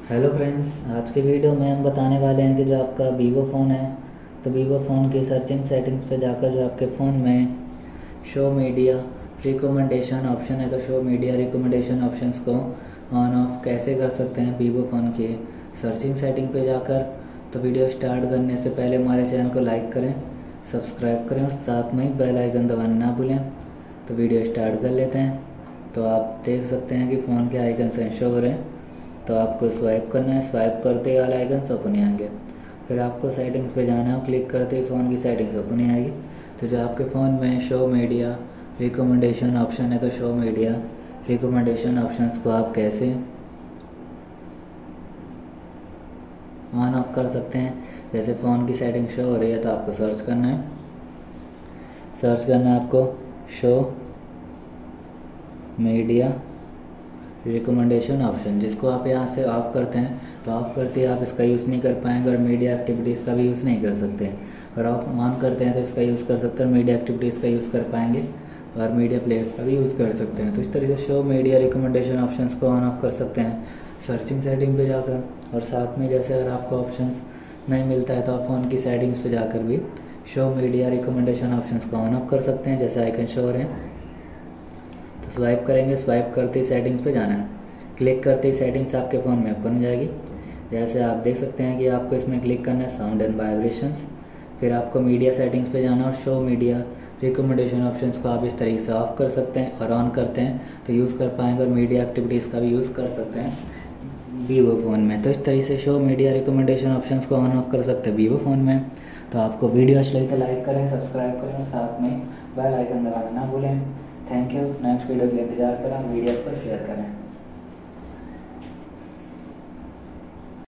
Hello friends, आज के video में हम बताने वाले हैं कि जो आपका वीवो फ़ोन है तो वीवो फ़ोन की सर्चिंग सेटिंग्स पे जाकर जो आपके फ़ोन में शो मीडिया रिकमेंडेशन ऑप्शन है तो शो मीडिया रिकमेंडेशन ऑप्शंस को ऑन ऑफ कैसे कर सकते हैं वीवो फ़ोन की सर्चिंग सेटिंग पे जाकर। तो वीडियो स्टार्ट करने से पहले हमारे चैनल को लाइक करें, सब्सक्राइब करें और साथ में ही बेल आइकन दबाना ना भूलें। तो वीडियो स्टार्ट कर लेते हैं। तो आप देख सकते हैं कि फ़ोन के आइकन से शो हो रहे हैं, तो आपको स्वाइप करना है। स्वाइप करते ही वाले आइकन ओपन ही आएंगे। फिर आपको सेटिंग्स पे जाना है, क्लिक करते ही फ़ोन की सेटिंग्स ओपन ही आएगी। तो जो आपके फ़ोन में शो मीडिया रिकमेंडेशन ऑप्शन है तो शो मीडिया रिकमेंडेशन ऑप्शंस को आप कैसे ऑन ऑफ कर सकते हैं। जैसे फ़ोन की सेटिंग शो हो रही है तो आपको सर्च करना है। सर्च करना है आपको शो मीडिया रिकमेंडेशन ऑप्शन, जिसको आप यहाँ से ऑफ़ करते हैं तो ऑफ़ करते ही आप इसका यूज़ नहीं कर पाएंगे और मीडिया एक्टिविटीज़ का भी यूज़ नहीं कर सकते हैं। और ऑफ ऑन करते हैं तो इसका यूज़ कर सकते हैं, मीडिया एक्टिविटीज़ का यूज़ कर पाएंगे और मीडिया प्लेयर्स का भी यूज़ कर सकते हैं। तो इस तरीके से शो मीडिया रिकमेंडेशन ऑप्शंस को ऑन ऑफ कर सकते हैं सर्चिंग सेटिंग पे जाकर। और साथ में जैसे अगर आपको ऑप्शंस नहीं मिलता है तो आप फ़ोन की सेटिंग्स पे जाकर भी शो मीडिया रिकमेंडेशन ऑप्शंस को ऑन ऑफ कर सकते हैं, जैसे आइकन शो हो रहे हैं। तो स्वाइप करेंगे, स्वाइप करते ही सेटिंग्स पे जाना है। क्लिक करते ही सेटिंग्स आपके फ़ोन में ओपन हो जाएगी। जैसे आप देख सकते हैं कि आपको इसमें क्लिक करना है साउंड एंड वाइब्रेशंस। फिर आपको मीडिया सेटिंग्स पे जाना और शो मीडिया रिकमेंडेशन ऑप्शंस को आप इस तरीके से ऑफ कर सकते हैं और ऑन करते हैं तो यूज़ कर पाएंगे और मीडिया एक्टिविटीज़ का भी यूज़ कर सकते हैं वीवो फ़ोन में। तो इस तरीके से शो मीडिया रिकमेंडेशन ऑप्शंस को ऑन ऑफ कर सकते हैं वीवो फ़ोन में। तो आपको वीडियो अच्छी लगी तो लाइक करें, सब्सक्राइब करें और साथ में बेल आइकन दबाना ना भूलें। Thank you. नेक्स्ट वीडियो के लिए इंतजार करें, वीडियोस को शेयर करें।